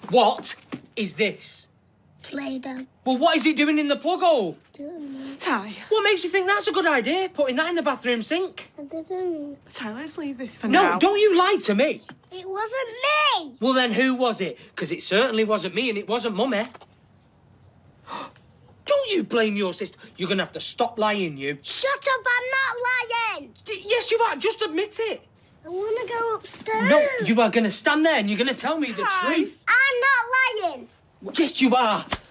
What is this? Play-Doh. Well, what is it doing in the plug hole? Ty. What makes you think that's a good idea, putting that in the bathroom sink? I didn't. Ty, let's leave this for now. No, don't you lie to me. It wasn't me! Well, then who was it? Because it certainly wasn't me and it wasn't Mummy. Don't you blame your sister. You're going to have to stop lying, you. Shut up, I'm not lying! Yes, you are. Just admit it. I want to go upstairs. No, you are going to stand there and you're going to tell me the truth. I'm not lying! Yes, you are.